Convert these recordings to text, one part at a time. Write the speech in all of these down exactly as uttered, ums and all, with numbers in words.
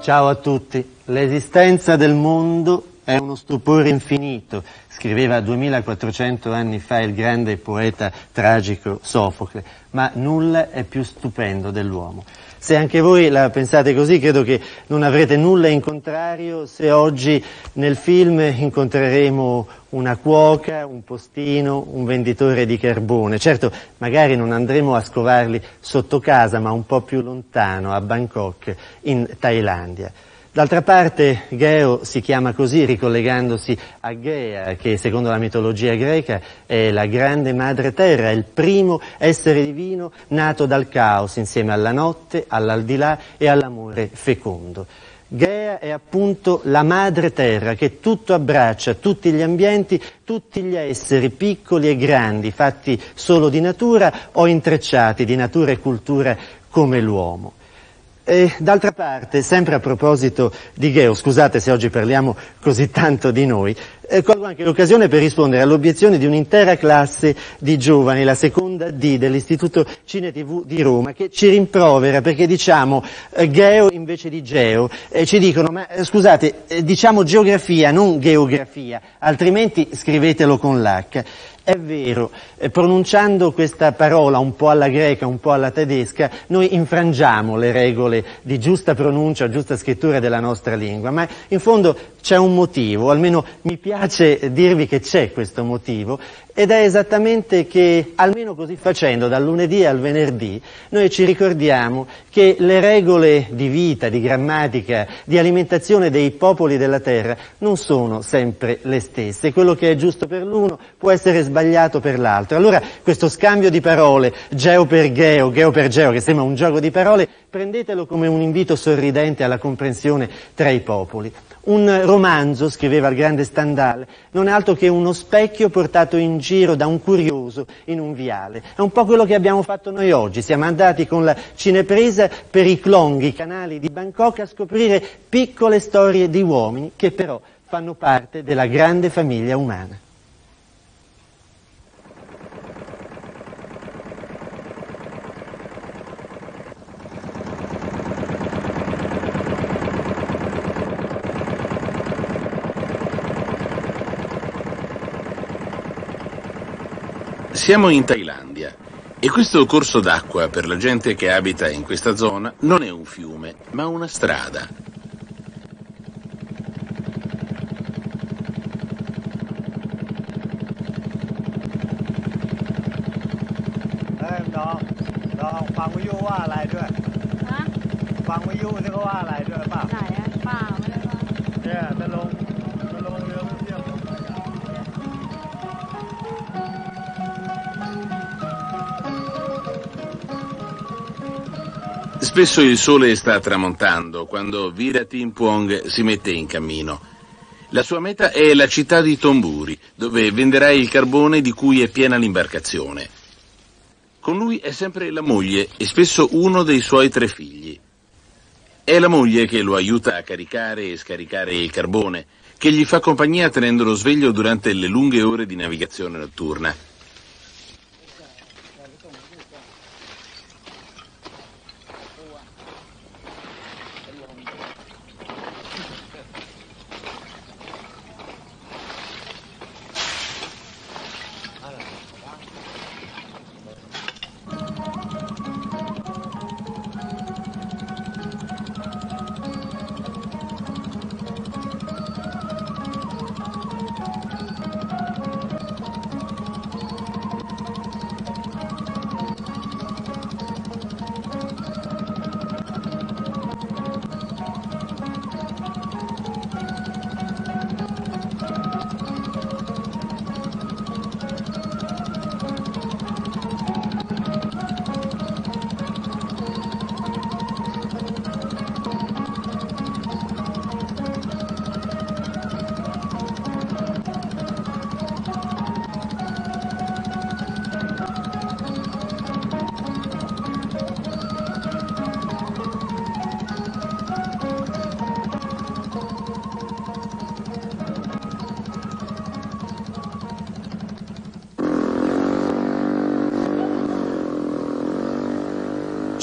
Ciao a tutti. L'esistenza del mondo è uno stupore infinito, scriveva duemilaquattrocento anni fa il grande poeta tragico Sofocle, ma nulla è più stupendo dell'uomo. Se anche voi la pensate così, credo che non avrete nulla in contrario se oggi nel film incontreremo una cuoca, un postino, un venditore di carbone. Certo, magari non andremo a scovarli sotto casa, ma un po' più lontano, a Bangkok, in Thailandia. D'altra parte Geo si chiama così ricollegandosi a Gea, che secondo la mitologia greca è la grande madre terra, è il primo essere divino nato dal caos insieme alla notte, all'aldilà e all'amore fecondo. Gea è appunto la madre terra che tutto abbraccia, tutti gli ambienti, tutti gli esseri piccoli e grandi, fatti solo di natura o intrecciati di natura e cultura come l'uomo. E d'altra parte, sempre a proposito di Geo, scusate se oggi parliamo così tanto di noi, eh, colgo anche l'occasione per rispondere alle obiezioni di un'intera classe di giovani, la seconda D dell'Istituto Cine tivù di Roma, che ci rimprovera perché diciamo eh, Geo invece di Geo, e ci dicono, ma eh, scusate, eh, diciamo geografia, non geografia, altrimenti scrivetelo con l'H. È vero, eh, pronunciando questa parola un po' alla greca, un po' alla tedesca, noi infrangiamo le regole di giusta pronuncia, giusta scrittura della nostra lingua, ma in fondo c'è un motivo, o almeno mi piace dirvi che c'è questo motivo, ed è esattamente che, almeno così facendo, dal lunedì al venerdì, noi ci ricordiamo che le regole di vita, di grammatica, di alimentazione dei popoli della terra non sono sempre le stesse. Quello che è giusto per l'uno può essere sbagliato per l'altro. Allora questo scambio di parole, geo per geo, geo per geo, che sembra un gioco di parole, prendetelo come un invito sorridente alla comprensione tra i popoli. Un romanzo, scriveva il grande Stendhal, non è altro che uno specchio portato in giro da un curioso in un viale. È un po' quello che abbiamo fatto noi oggi. Siamo andati con la cinepresa per i Klong, i canali di Bangkok, a scoprire piccole storie di uomini che però fanno parte della grande famiglia umana. Siamo in Thailandia e questo corso d'acqua per la gente che abita in questa zona non è un fiume, ma una strada. Spesso il sole sta tramontando quando Viratimpuong si mette in cammino. La sua meta è la città di Thonburi, dove venderà il carbone di cui è piena l'imbarcazione. Con lui è sempre la moglie e spesso uno dei suoi tre figli. È la moglie che lo aiuta a caricare e scaricare il carbone, che gli fa compagnia tenendolo sveglio durante le lunghe ore di navigazione notturna.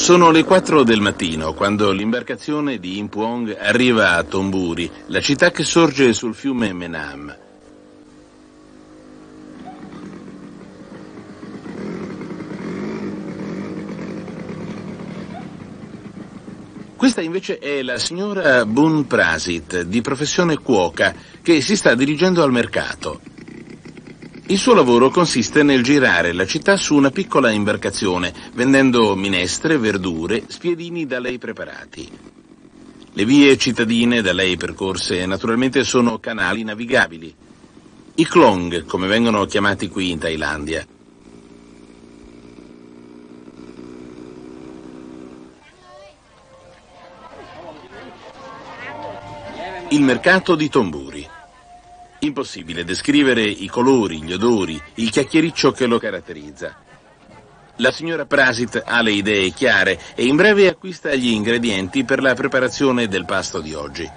Sono le quattro del mattino quando l'imbarcazione di Impuong arriva a Tomburi, la città che sorge sul fiume Menam. Questa invece è la signora Bun Prasit, di professione cuoca, che si sta dirigendo al mercato. Il suo lavoro consiste nel girare la città su una piccola imbarcazione, vendendo minestre, verdure, spiedini da lei preparati. Le vie cittadine da lei percorse naturalmente sono canali navigabili. I klong, come vengono chiamati qui in Thailandia. Il mercato di Tomburi. Impossibile descrivere i colori, gli odori, il chiacchiericcio che lo caratterizza. La signora Prasit ha le idee chiare e in breve acquista gli ingredienti per la preparazione del pasto di oggi.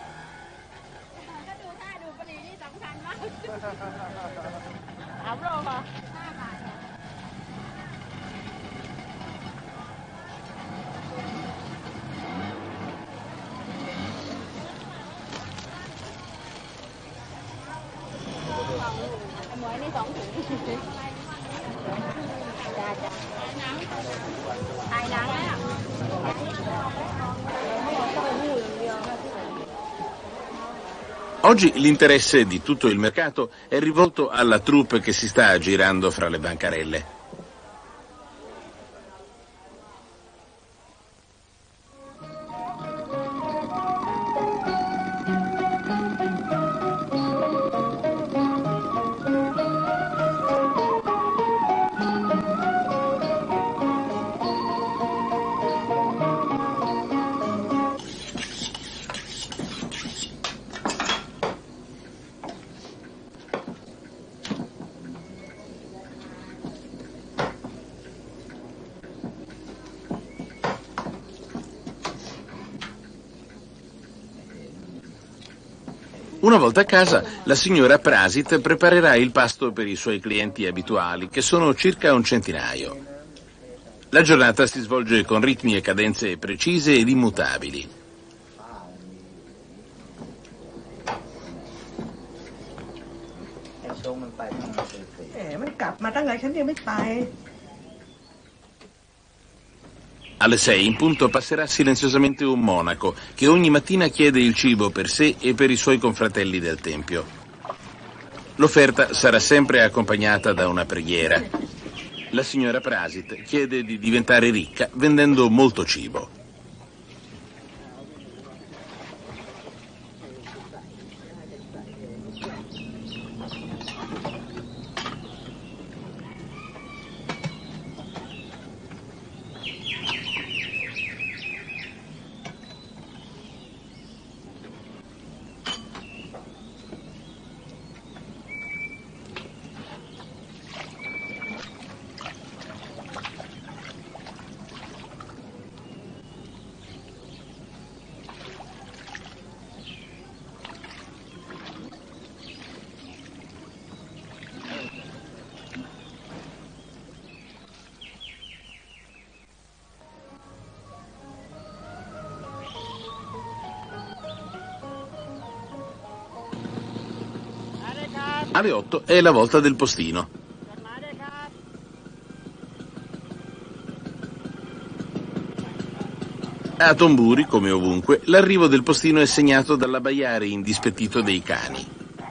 Oggi l'interesse di tutto il mercato è rivolto alla troupe che si sta aggirando fra le bancarelle. Una volta a casa, la signora Prasit preparerà il pasto per i suoi clienti abituali, che sono circa un centinaio. La giornata si svolge con ritmi e cadenze precise ed immutabili. Alle sei in punto passerà silenziosamente un monaco che ogni mattina chiede il cibo per sé e per i suoi confratelli del tempio. L'offerta sarà sempre accompagnata da una preghiera. La signora Prasit chiede di diventare ricca vendendo molto cibo. Alle otto è la volta del postino. A Tomburi, come ovunque, l'arrivo del postino è segnato dall'abbaiare indispettito dei cani.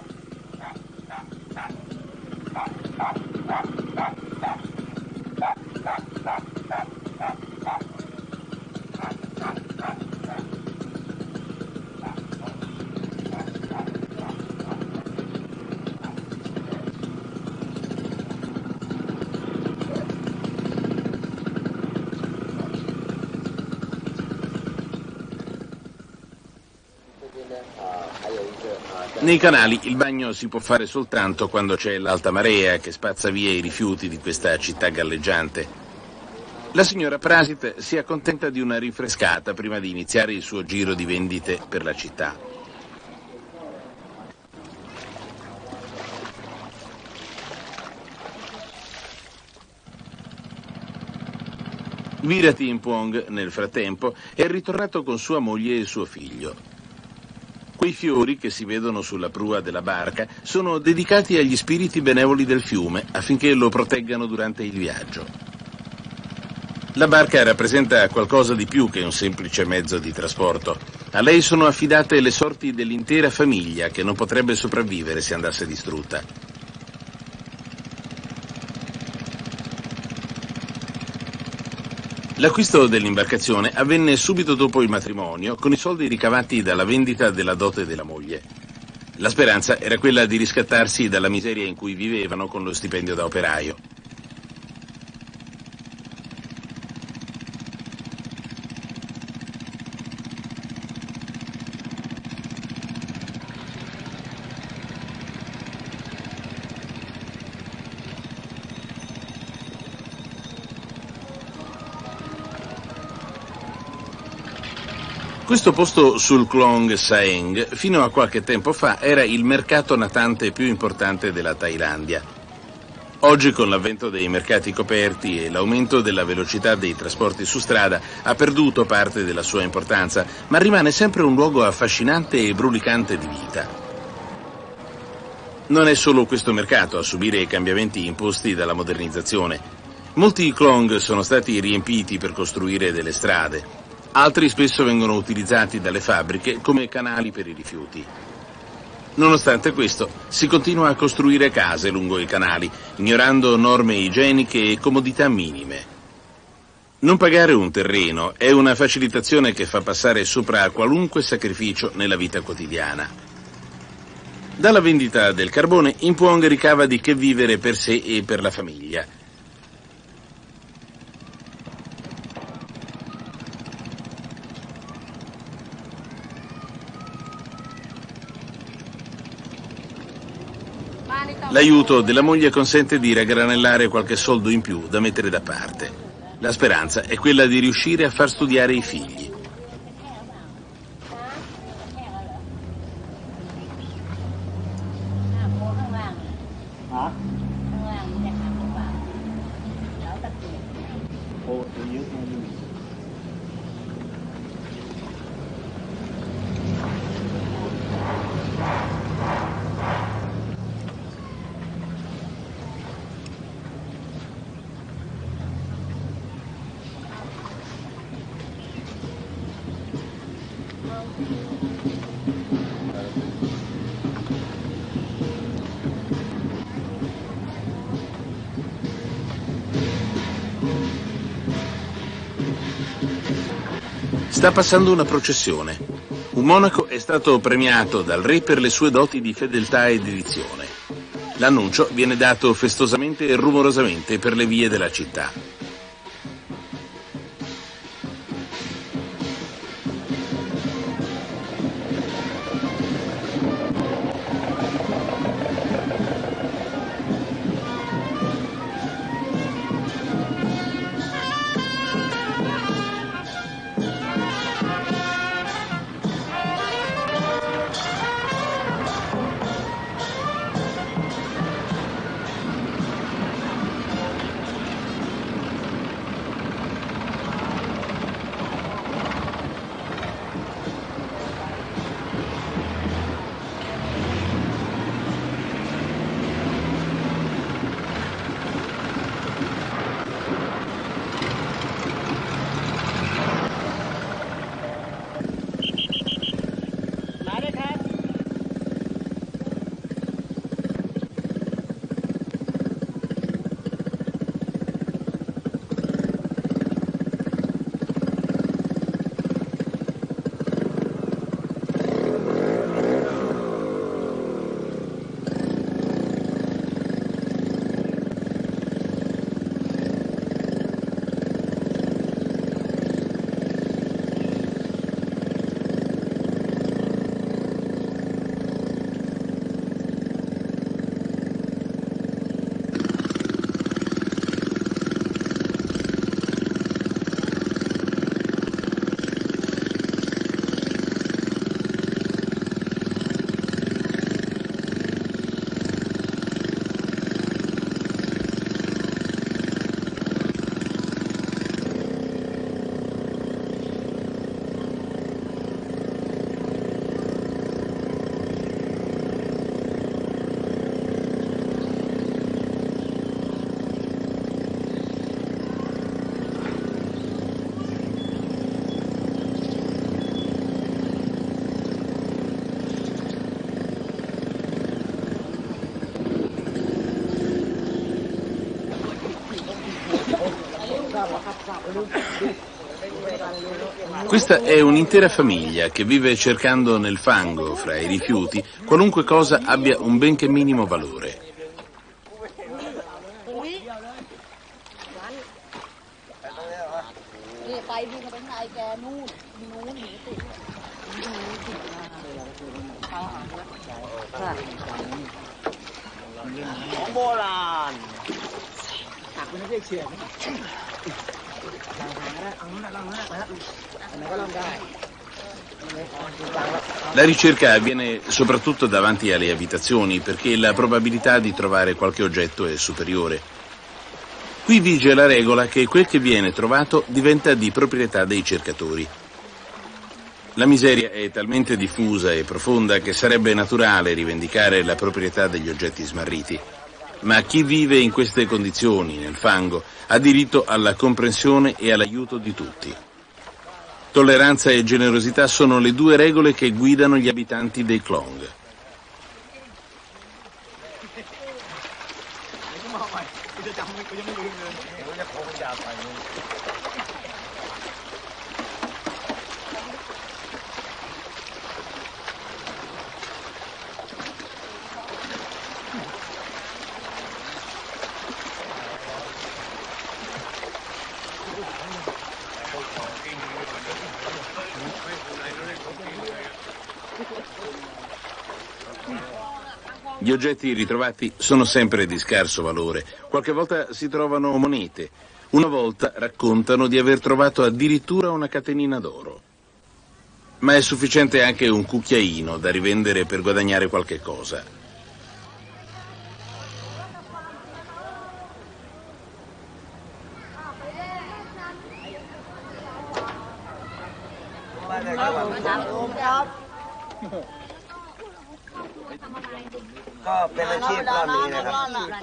Nei canali il bagno si può fare soltanto quando c'è l'alta marea che spazza via i rifiuti di questa città galleggiante. La signora Prasit si accontenta di una rinfrescata prima di iniziare il suo giro di vendite per la città. Virati Impuong, nel frattempo, è ritornato con sua moglie e suo figlio. Quei fiori che si vedono sulla prua della barca sono dedicati agli spiriti benevoli del fiume affinché lo proteggano durante il viaggio. La barca rappresenta qualcosa di più che un semplice mezzo di trasporto. A lei sono affidate le sorti dell'intera famiglia che non potrebbe sopravvivere se andasse distrutta. L'acquisto dell'imbarcazione avvenne subito dopo il matrimonio con i soldi ricavati dalla vendita della dote della moglie. La speranza era quella di riscattarsi dalla miseria in cui vivevano con lo stipendio da operaio. Questo posto sul Klong Saeng, fino a qualche tempo fa, era il mercato natante più importante della Thailandia. Oggi, con l'avvento dei mercati coperti e l'aumento della velocità dei trasporti su strada, ha perduto parte della sua importanza, ma rimane sempre un luogo affascinante e brulicante di vita. Non è solo questo mercato a subire i cambiamenti imposti dalla modernizzazione. Molti Klong sono stati riempiti per costruire delle strade. Altri spesso vengono utilizzati dalle fabbriche come canali per i rifiuti. Nonostante questo, si continua a costruire case lungo i canali, ignorando norme igieniche e comodità minime. Non pagare un terreno è una facilitazione che fa passare sopra a qualunque sacrificio nella vita quotidiana. Dalla vendita del carbone, Impuong ricava di che vivere per sé e per la famiglia. L'aiuto della moglie consente di raggranellare qualche soldo in più da mettere da parte. La speranza è quella di riuscire a far studiare i figli. Sta passando una processione. Un monaco è stato premiato dal re per le sue doti di fedeltà e dedizione. L'annuncio viene dato festosamente e rumorosamente per le vie della città. Questa è un'intera famiglia che vive cercando nel fango, fra i rifiuti, qualunque cosa abbia un benché minimo valore. La ricerca avviene soprattutto davanti alle abitazioni perché la probabilità di trovare qualche oggetto è superiore. Qui vige la regola che quel che viene trovato diventa di proprietà dei cercatori. La miseria è talmente diffusa e profonda che sarebbe naturale rivendicare la proprietà degli oggetti smarriti. Ma chi vive in queste condizioni, nel fango, ha diritto alla comprensione e all'aiuto di tutti. Tolleranza e generosità sono le due regole che guidano gli abitanti dei Klong. Gli oggetti ritrovati sono sempre di scarso valore. Qualche volta si trovano monete. Una volta raccontano di aver trovato addirittura una catenina d'oro. Ma è sufficiente anche un cucchiaino da rivendere per guadagnare qualche cosa. ก็เป็นอาชีพก็มีนะครับ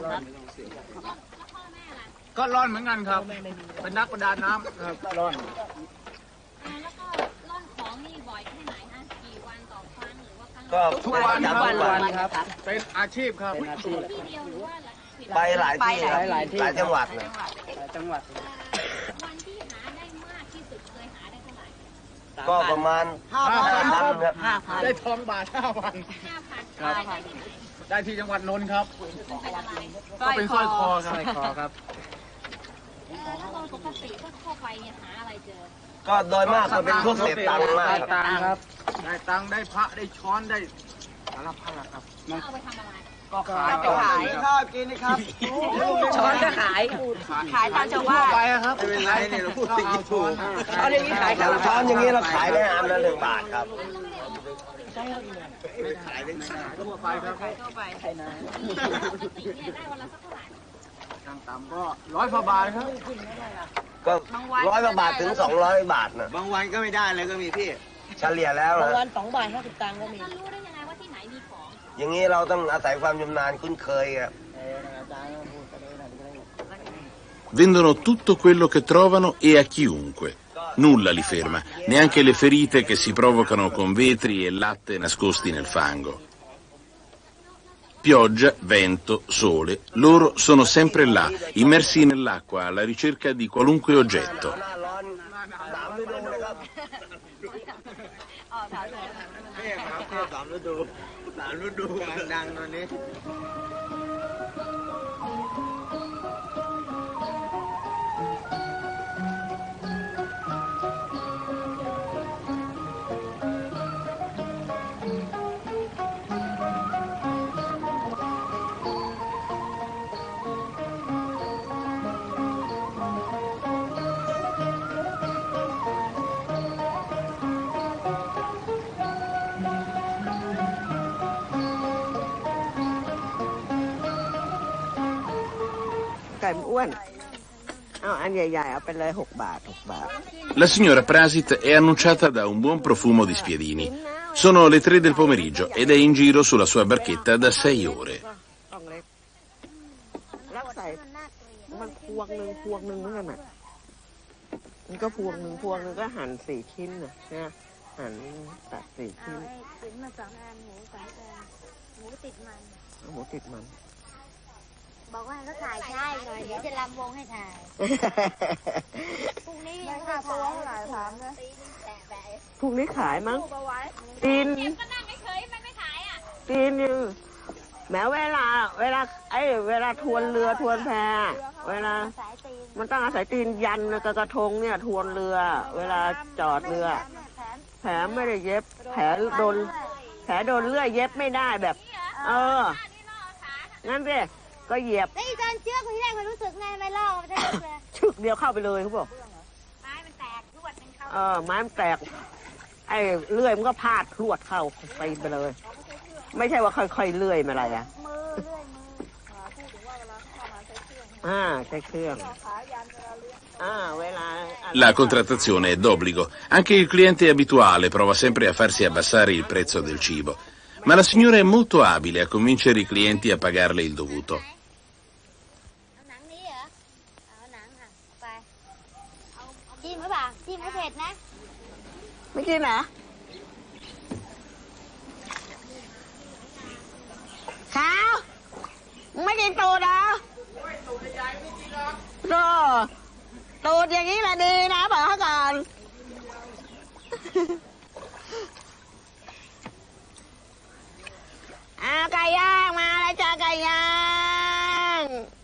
ก็ร่อนเหมือนกันครับเป็นนักประดาน้ำครับร่อนแล้วก็ร่อนของนี่บ่อยแค่ไหนฮะกี่วันต่อครั้งหรือว่าครั้งก็ทุกวันประทุกจำวันทุกวันครับเป็นอาชีพครับที่เดียวหรือว่าผิดไปหลายที่ครับหลายจังหวัดนะจังหวัดวันที่หาได้มากที่สุดเคยหาได้เท่าไหร่ก็ประมาณห้าพันครับได้ทองบาทห้าพันห้าพันได้ได้ที่ไหนได้ที่จังหวัดนนท์ครับเป็นอะไรก็เป็นสร้อยคอครับสร้อยคอครับเออแล้วโดยปกติทั่วไปเนี่ยหาอะไรเจอก็โดยมากก็เป็นพวกเศษตังค์มากได้ครับตังค์ครับได้ตังค์ได้พระได้ช้อนได้สารพัดครับแล้วเอาไปทำอะไรก็ขายไปขายข้าวกินนะครับช้อนก็ขาย ขายตามชาวบ้านไปครับไม่เป็นไรเนี่ยเราพูดสิ่งที่ถูกช้อนอย่างนี้ขายแต่ละช้อนอย่างนี้เราขายได้อันละหนึ่งบาทครับไม่ขายได้ทั่วไปครับทั่วไปปกติเนี่ยได้วันละสักเท่าไหร่ต่างต่ำก็ร้อยกว่าบาทครับก็ร้อยกว่าบาทถึงสองร้อยบาทนะบางวันก็ไม่ได้เลยก็มีพี่เฉลี่ยแล้วบางนะวันสองบาทห้าสิบตังค์ก็มีจะรู้ได้ยังไงว่าที่ไหนมีของอย่างนี้เราต้องอาศัยความชำนาญคุ้นเคยครับ Vendono tutto quello che trovano e a chiunque. Nulla li ferma, neanche le ferite che si provocano con vetri e latte nascosti nel fango. Pioggia, vento, sole, loro sono sempre là, immersi nell'acqua alla ricerca di qualunque oggetto. หน้าร้อนสามฤดูเลยครับสามฤดูสามฤดูดังๆตอนนี้ไก่มันอ้วน เอาอันใหญ่ๆเอาไปเลยหกบาทหกบาท La signora Prasit è annunciata da un buon profumo di spiedini. Sono le tre del pomeriggio ed è in giro sulla sua barchetta da sei ore. ต้องเล็กแล้วใส่มันพวงหนึ่งพวงหนึ่งเหมือนกันอ่ะมันก็พวงหนึ่งพวงหนึ่งก็หั่นสี่ชิ้นน่ะนะหั่นตัดสี่ชิ้นติดมาสองอันหมูสองอันหมูติดมันเอาหมูติดมันบอกว่าเขาถ่ายใช่หน่อยเดี๋ยวจะรำวงให้ถ่ายพรุ่งนี้ยังค่าตัวเท่าไหร่ถามนะพรุ่งนี้ขายมั้งตีนก็นั่งเฉยๆมันไม่ขายอ่ะตีนยังแม้เวลาเวลาไอ้เวลาทวนเรือทวนแพเวลามันต้องอาศัยตีนยันกระกระทงเนี่ยทวนเรือเวลาจอดเรือแผลไม่ได้เย็บแผลโดนแผลโดนเลื่อยเย็บไม่ได้แบบเอองั้นสิก็เหยียบไอ้ตอนเชือกที่แรกมันรู้สึกไงไม่ลอกมันได้เลยชึกเดียวเข้าไปเลยเขาบอกไม้มันแตกลวดมันเข้าเออไม้มันแตกไอ้เลื่อยมันก็พาดลวดเข้าไปไปเลยไม่ใช่ว่าค่อยๆเลื่อยมาอะไรอ่ะมือเลื่อยมือพูดถึงว่าเวลาเข้ามาใช้เครื่องอ่าใช้เครื่องอ่าเวลา La contrattazione è d'obbligo. Anche il cliente abituale prova sempre a farsi abbassare il prezzo del cibo. Ma la signora è molto abile a convincere i clienti a pagarle il dovuto. เอาหนังนี้เหรอเอาหนังค่ะไปเอาจิ้มหรือเปล่าจิ้มไม่เผ็ดนะไม่กินเหรอข้าวไม่กินตูดเหรอตูดใหญ่ไม่กินหรอกตูดอย่างนี้แหละดีนะบอกเขาก่อนอาไก่ย่างมาแล้วจ้าไก่ย่าง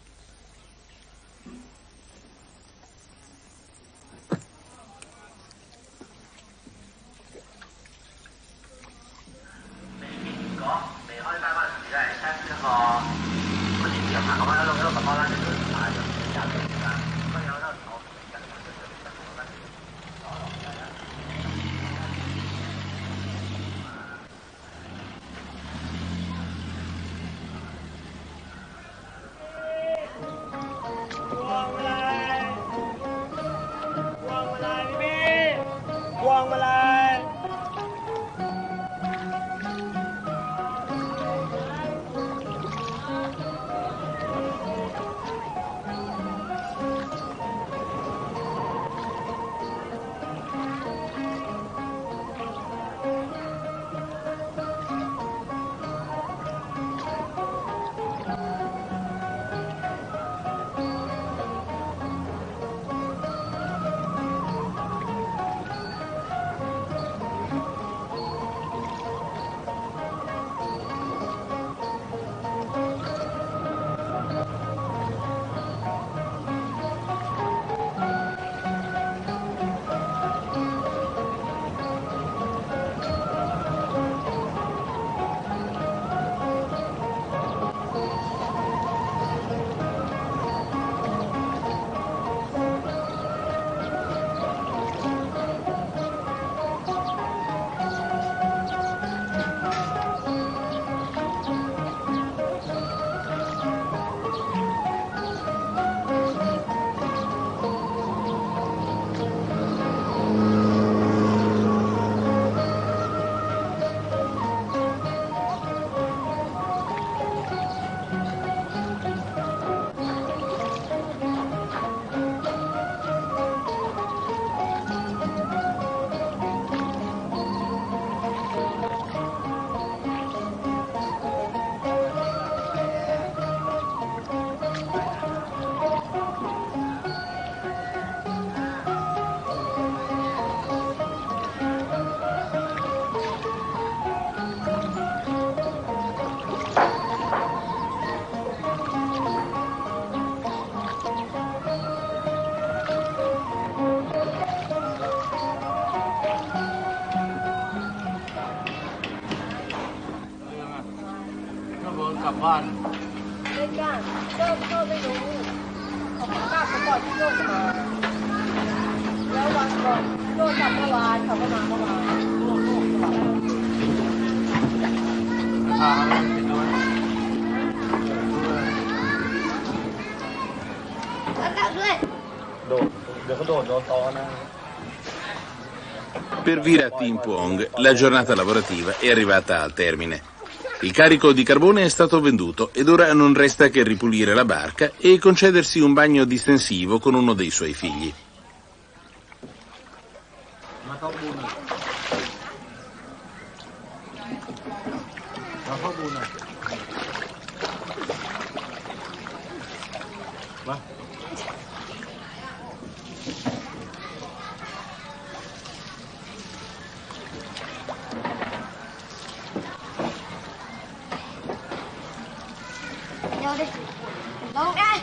กลับบ้านไม่กล้าก็ก็ไม่รู้เขากล้าเขาบอกที่โยกมาแล้ววันก่อนโยกกลับเมื่อวานเขาก็มาเมื่อวานพาเขาไปนอนแล้วกลับด้วยโดดเดี๋ยวเขาโดดโดนตอนะ Per Virat Impuong la giornata lavorativa è arrivata al termine. Il carico di carbone è stato venduto ed ora non resta che ripulire la barca e concedersi un bagno distensivo con uno dei suoi figli. đi. Con đây.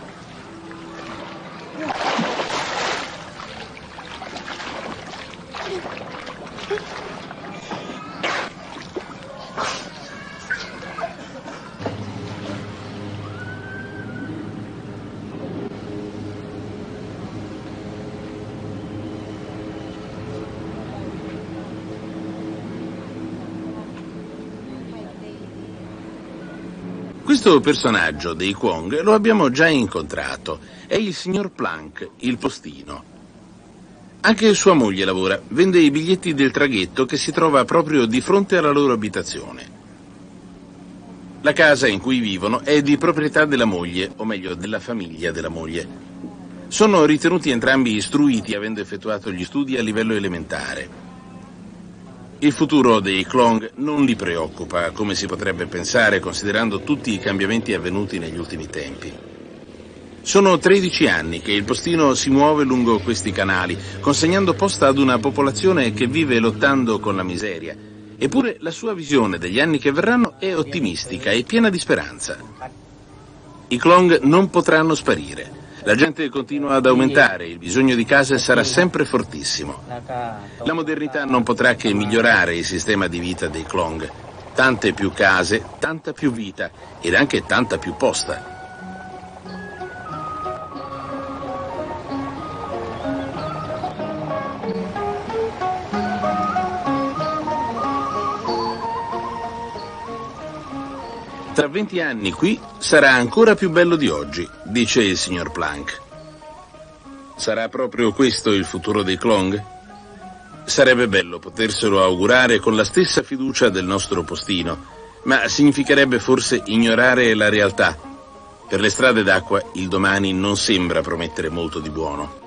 Questo personaggio dei Quong lo abbiamo già incontrato, è il signor Planck, il postino. Anche sua moglie lavora, vende i biglietti del traghetto che si trova proprio di fronte alla loro abitazione. La casa in cui vivono è di proprietà della moglie, o meglio della famiglia della moglie. Sono ritenuti entrambi istruiti avendo effettuato gli studi a livello elementare. Il futuro dei Klong non li preoccupa, come si potrebbe pensare, considerando tutti i cambiamenti avvenuti negli ultimi tempi. Sono tredici anni che il postino si muove lungo questi canali, consegnando posta ad una popolazione che vive lottando con la miseria. Eppure la sua visione degli anni che verranno è ottimistica e piena di speranza. I Klong non potranno sparire. La gente continua ad aumentare, il bisogno di case sarà sempre fortissimo. La modernità non potrà che migliorare il sistema di vita dei Klong. Tante più case, tanta più vita ed anche tanta più posta. Tra venti anni qui sarà ancora più bello di oggi, dice il signor Planck. Sarà proprio questo il futuro dei Klong? Sarebbe bello poterselo augurare con la stessa fiducia del nostro postino, ma significherebbe forse ignorare la realtà. Per le strade d'acqua il domani non sembra promettere molto di buono.